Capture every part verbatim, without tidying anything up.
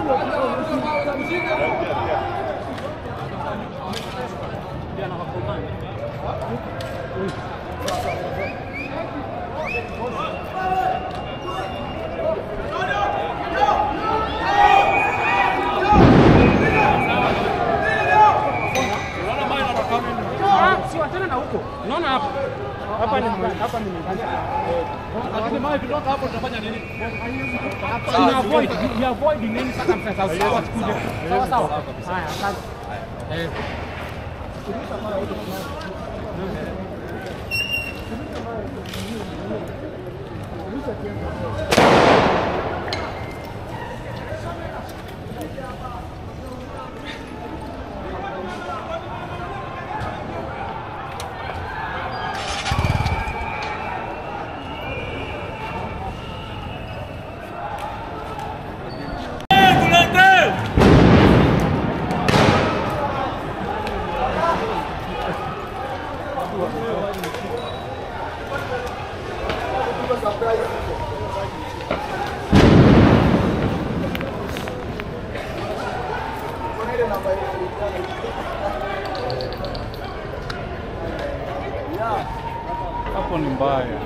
Unaona hapa? Hapa ni hapa ni lakini mimi kutoka hapo tunafanya nini? Ina avoid, you avoid the name circumstances sawa tukuje. Sawa sawa. Haya, asante. Eh. Hapo ni mbaya.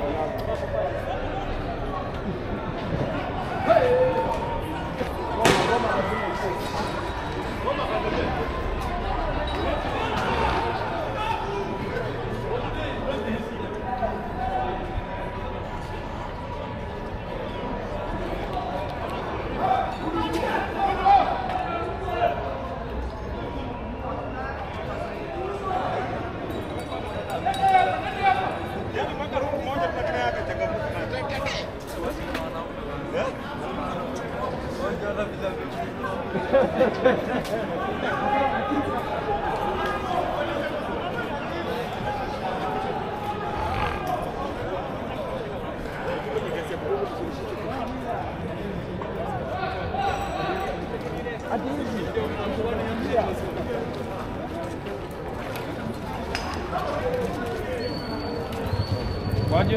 Waje?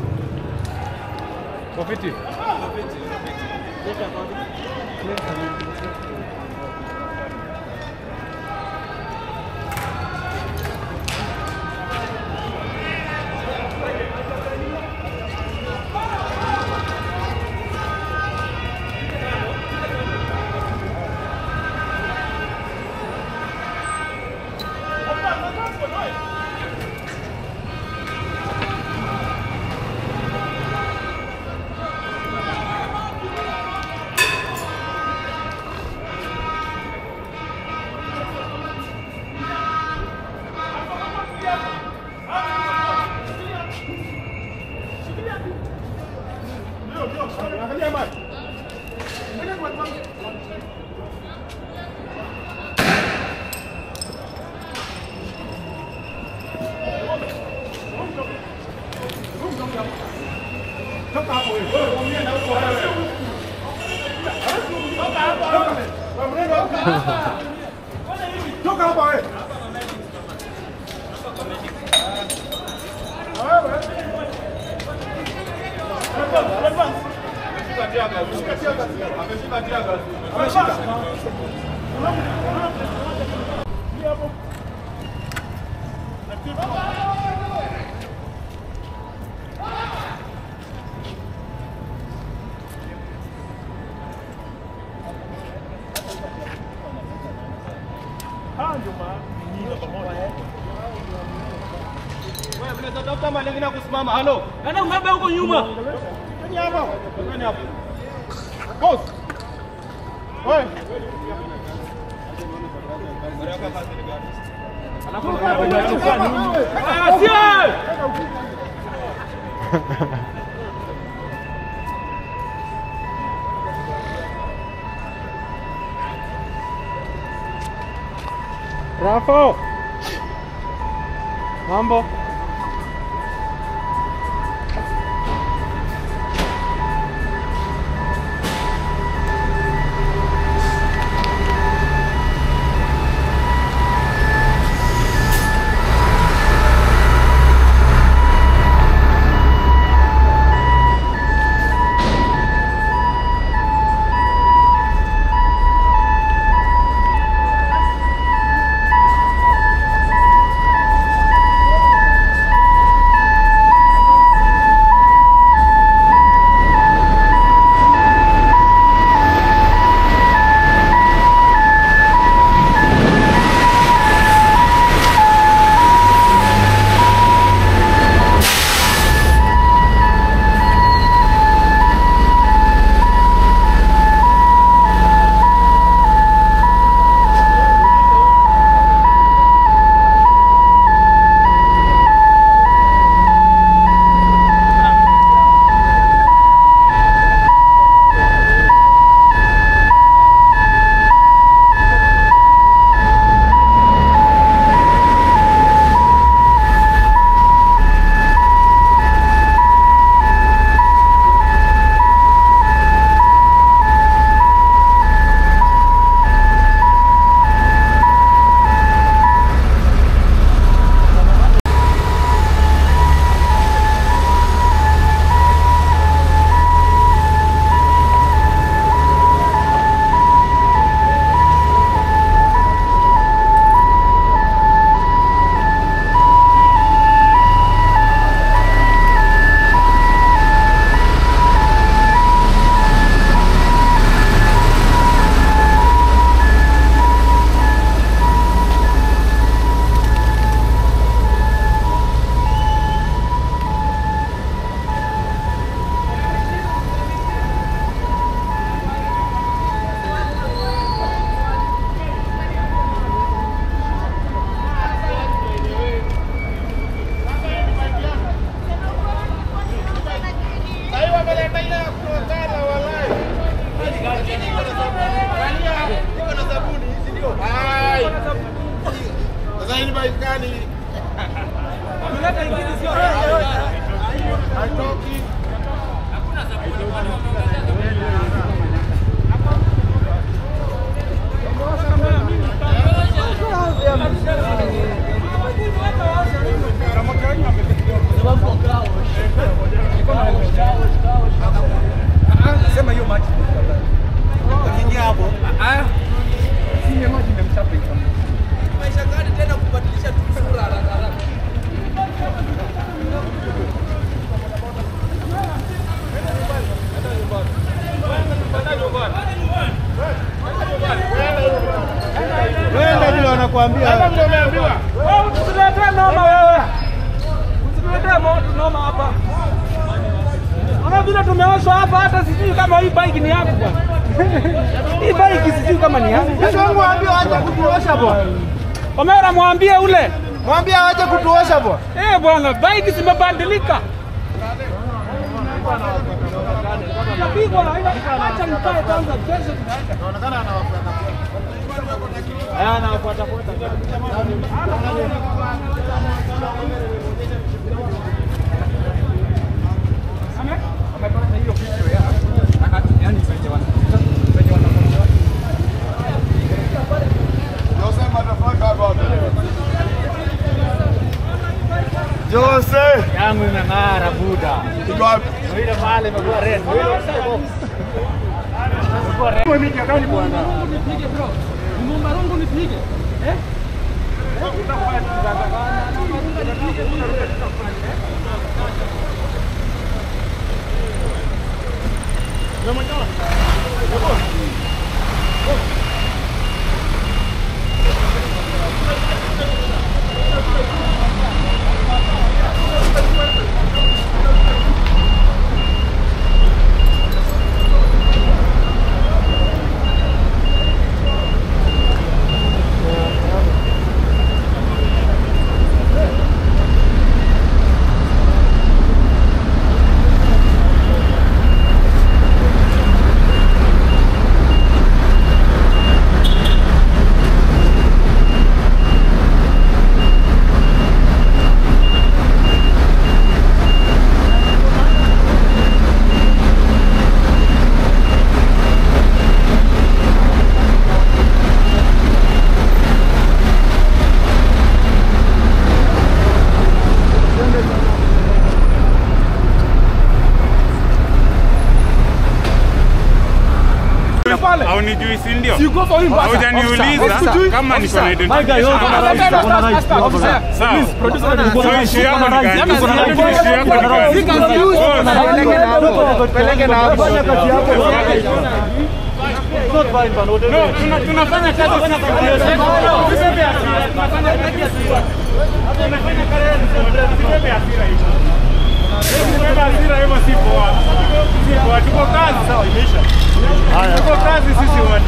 Kofiti? Kofiti. Kusimama, halo. Ana ngaba huko nyuma. Nani hapa? Nani hapa? Boss. Wewe. Rafa. Mambo. haikani. Tuleta ingine sio. Haitoki. Hakuna sema hiyo maji. Ukiingia hapo, ah, sina maji nimemchapa hiyo. Maisha gani tena kubadilisha tu sura haraka haraka. Wewe ndio wanakuambia. Hapa ndio umeambiwa. Wewe usiletee noma wewe. Usiletee noma hapa. Ana vile tumeoshwa hapa hata sijui kama hii bike ni yako bwana. Hii bike sijui kama ni yako. Sasa mwambie aje kutuosha bwana. Omera mwambie ule. Mwambie aje kutuosha bwana. Eh bwana, bike zimebadilika. Napigwa na acha nikae kwanza kesho tunaenda. Inaonekana anawafuata. Haya anawafuata fuata. Amepata hiyo video ya. Yaani sasa wana. Sasa wana. Jose motherfucker about it. Jose Yangu inang'ara buda. iko wapi? Ile pale imekuwa red. Imekuwa red. Wewe mimi gani bwana? Nipige bro. Muomba rungu nipige. Eh? Utafanya mzanga gani? Muomba nipige kuna red. Mama jamaa. Haunijui si ndio? Siko kwa wimbo. Hujaniuliza kama niko na identity. My guy, you're on the right. Sawa. Please, producer, So issue yako ni gani? Issue yako ni gani? Peleke na hapo. No, tuna- tunafanya kazi kufanya kazi. Usibebe hasira. Tunafanya kazi ya hasira. Hapo umefanya kazi usibebe hasira hiyo. Usibebe hasira hiyo si poa. Si poa, tuko kazi. Sawa, imeisha. Haya. Tuko kazi sisi wote.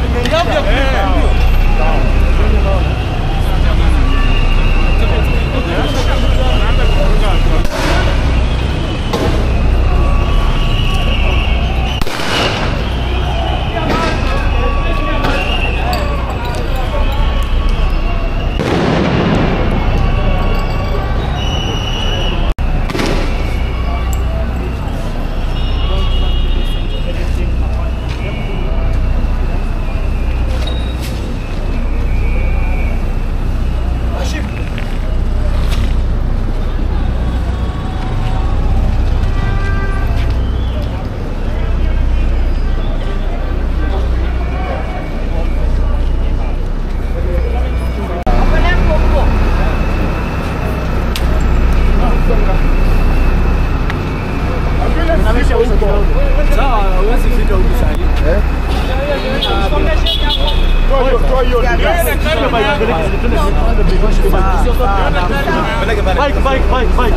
Bike, bike, bike, bike.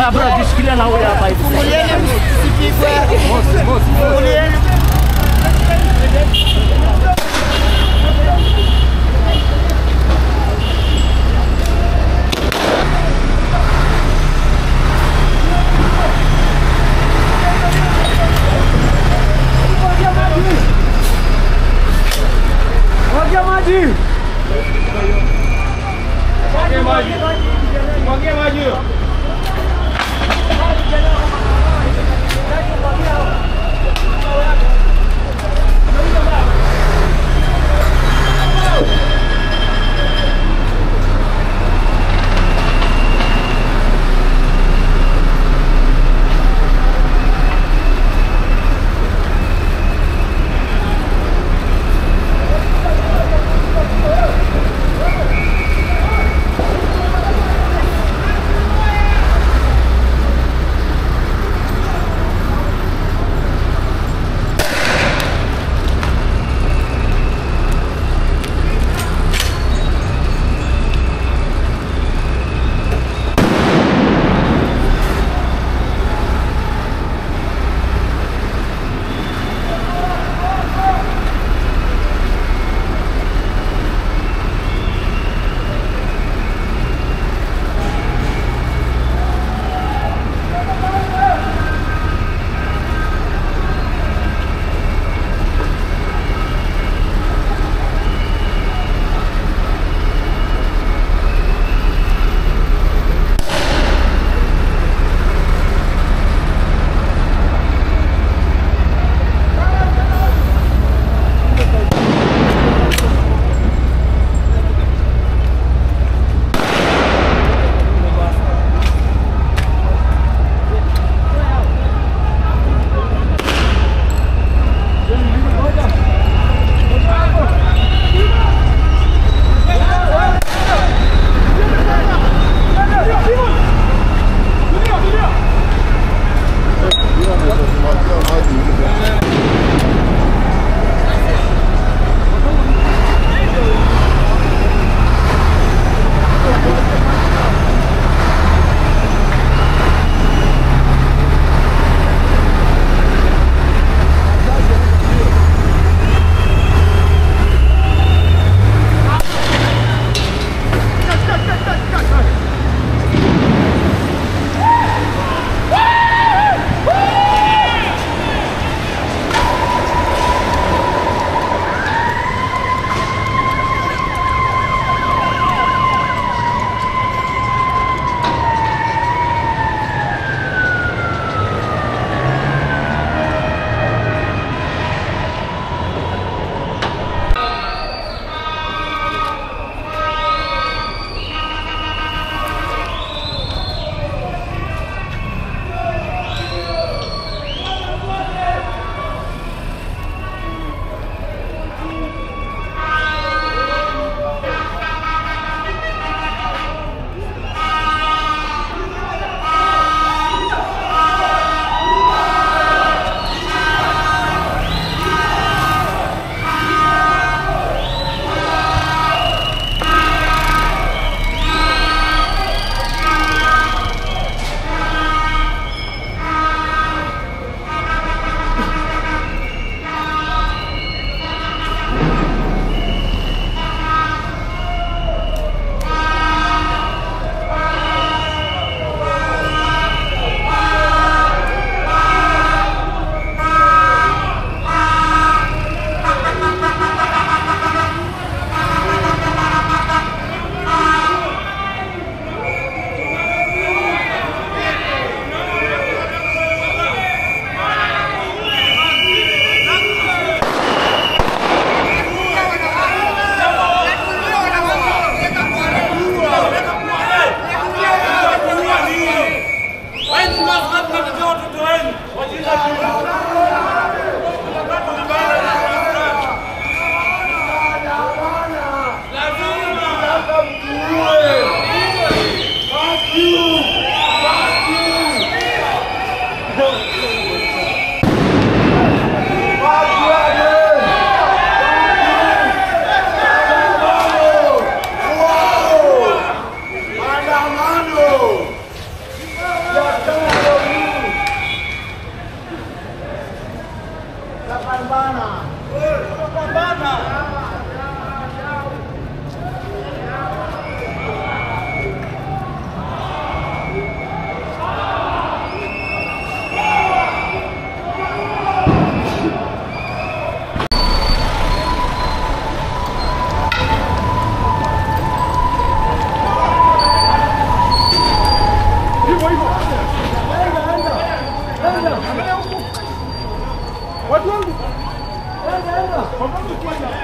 Haya bro, jishikilia na huyu hapa hivi. Fungulieni msipigwe. Fungulieni. Mwagia maji. Mwagia maji. Mwagia maji.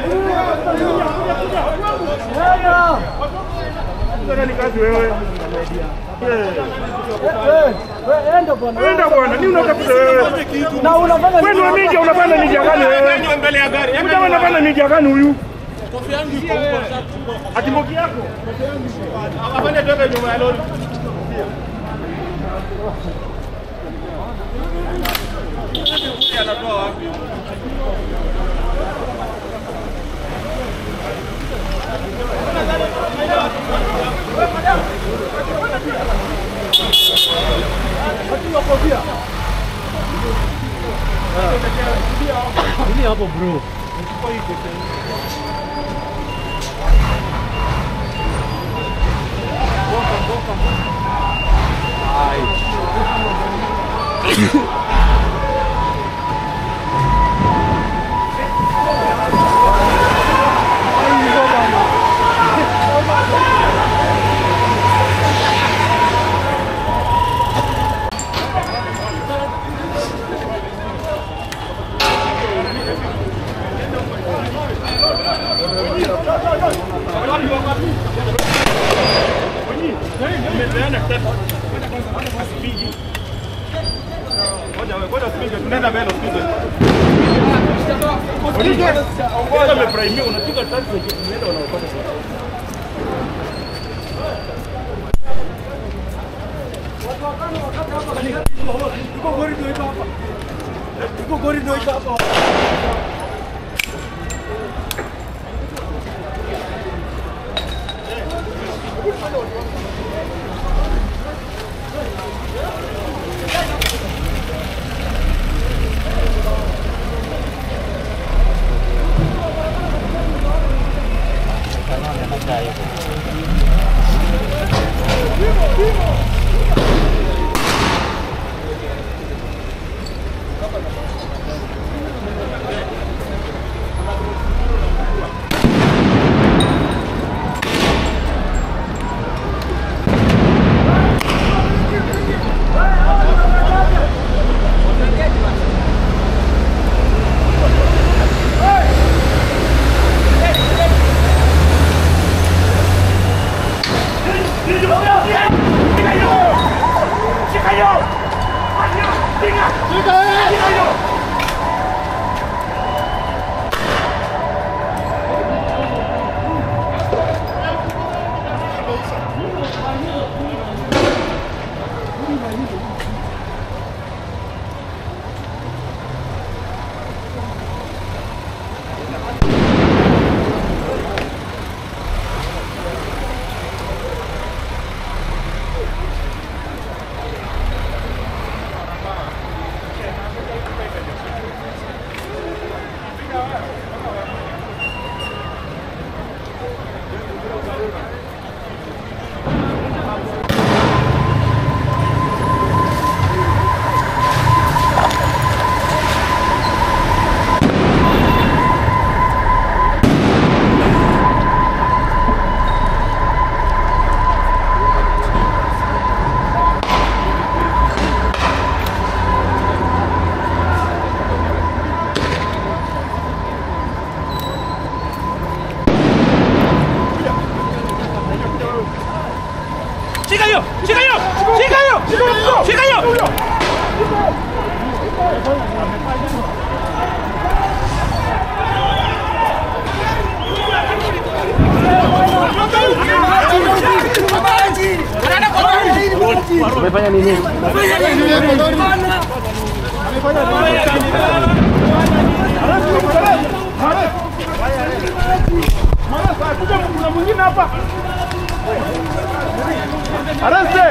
Ni kazi wewe. Enda bwana. Enda bwana, ni unatafuta wewe. Na unafanya wewe ni media unapanda media gani wewe? Mbele ya gari. Hebu unapanda media gani huyu? Kofia yangu iko huko sasa. Atimboki yako. Kofia yangu iko. Afanye toka nyuma ya lori. Anatoa wapi? Ini hapo bro. Umefanya nini? Kuna mwingine hapa. Arreste!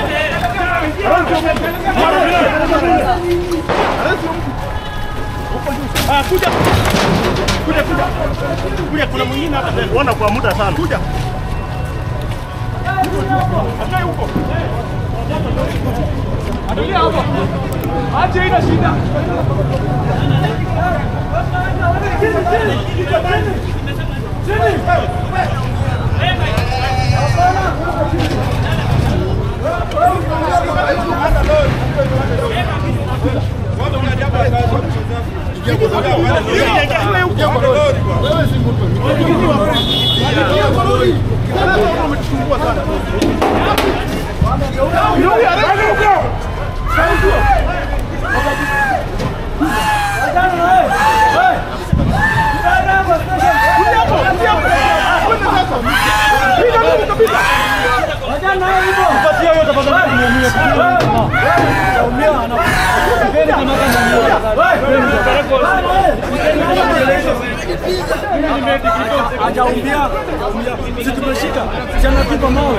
Ah, kuja. Kuja kuja. Kuja kuna mwingine hapa. Unaona kwa muda sana. Kuja. Akae huko. Adulia hapo. Aje ina shida. Chini. Hajaumia, sisi tumeshika, jana tupa mawe.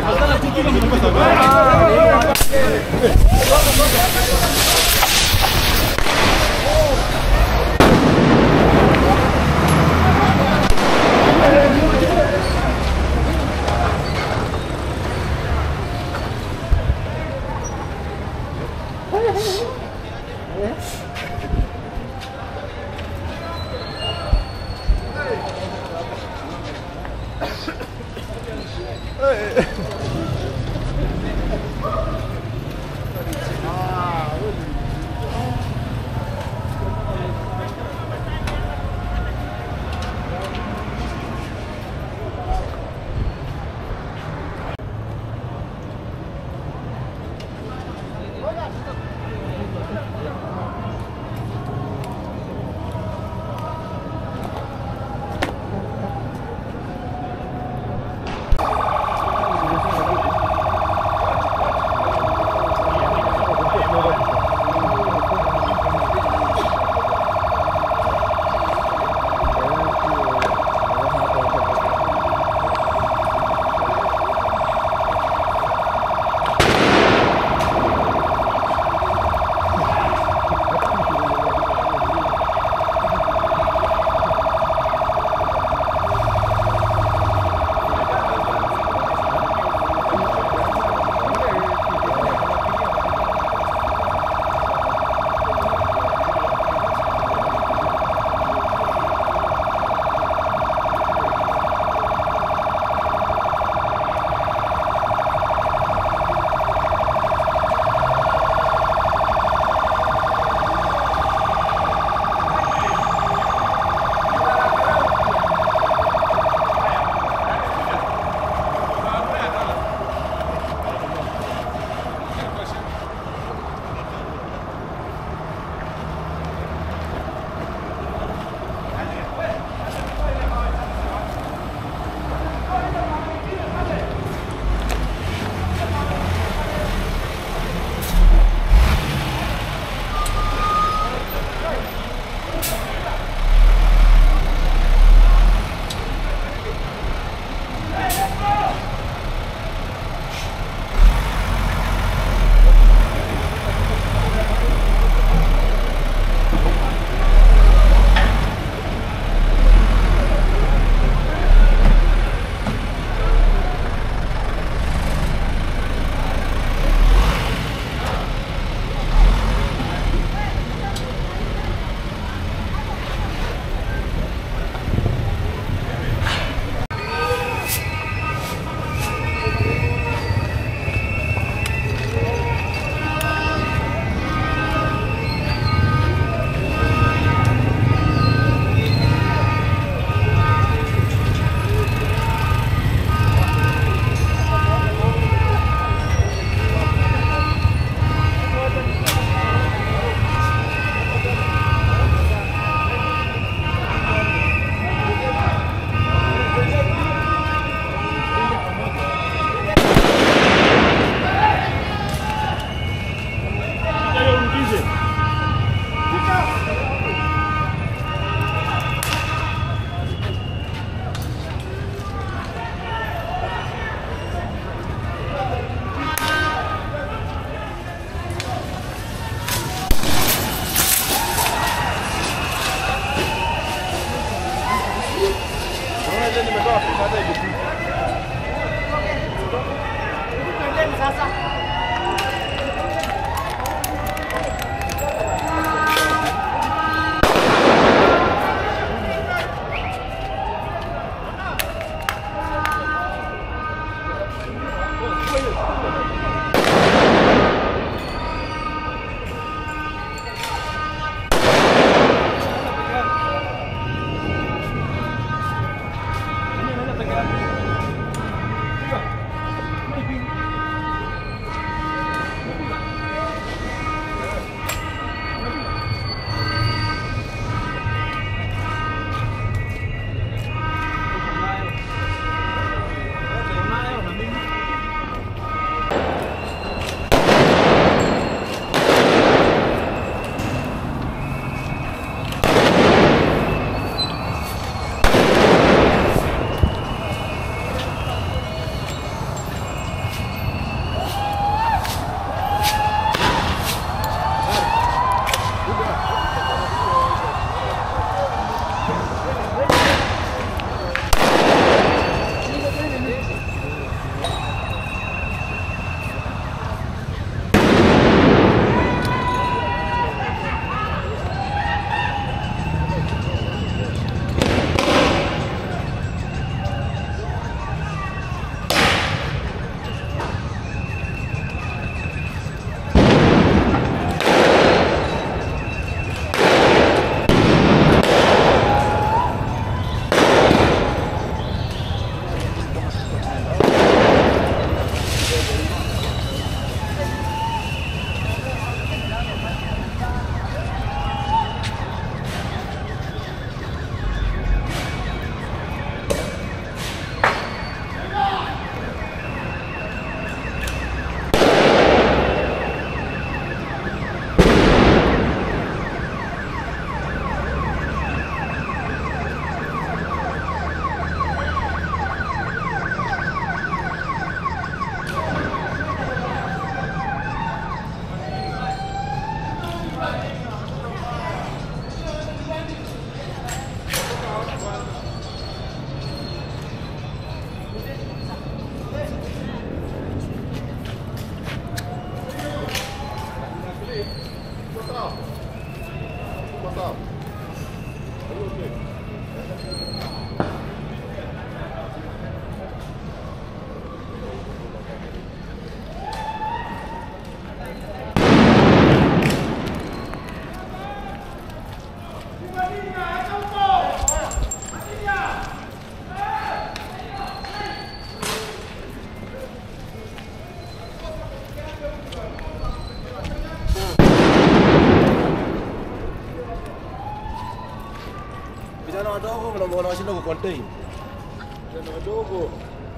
mbona washinda ku contain? Tena wadogo.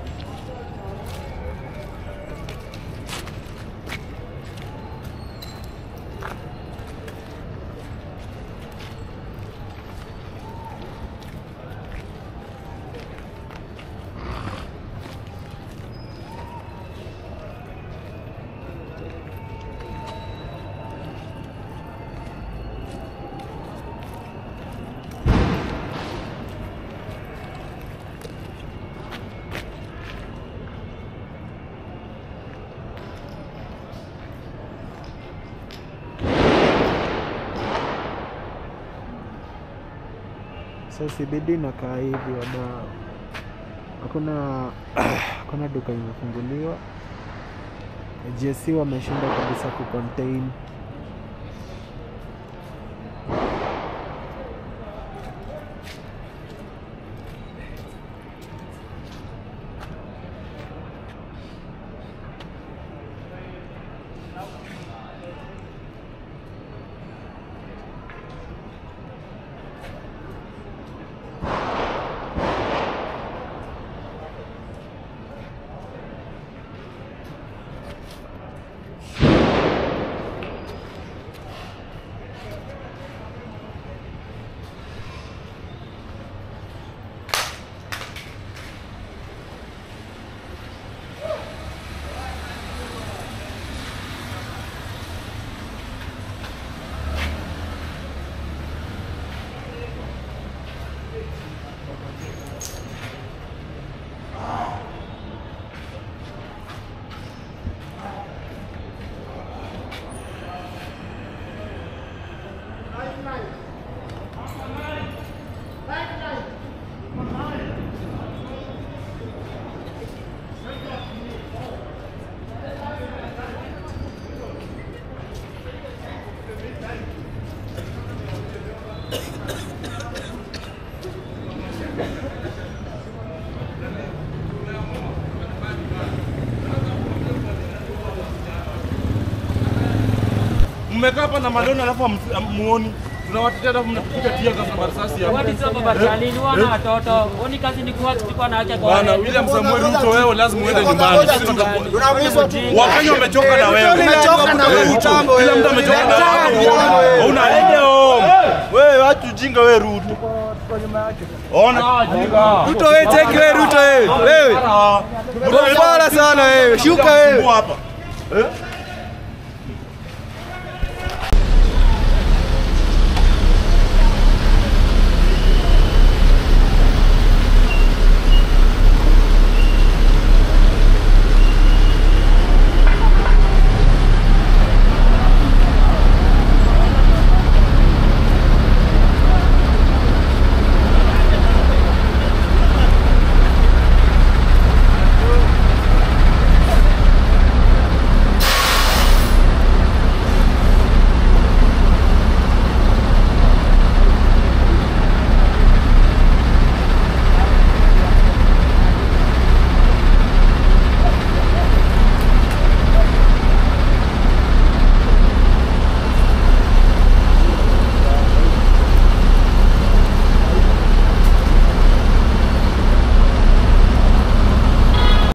So C B D nakaa hivi wada, hakuna hakuna duka imefunguliwa. G S C wameshinda kabisa ku contain. Mmekaa hapa na Madonna alafu muoni. Tunawatetea alafu mnapiga tia kama risasi hapa. Wadi sio baba Charlie, wana watoto. Oni kazi ni kuwa kwa na acha kwa. Bwana William Samuel Ruto, wewe lazima uende nyumbani. Wakenya wamechoka na wewe. Umechoka na wewe utambo. Kila mtu amechoka na wewe. Unaende home. Wewe watu jinga wewe Ruto. Ona jinga. Ruto wewe take wewe Ruto wewe. Wewe. Bora sana wewe. Shuka wewe. Hapa. Eh?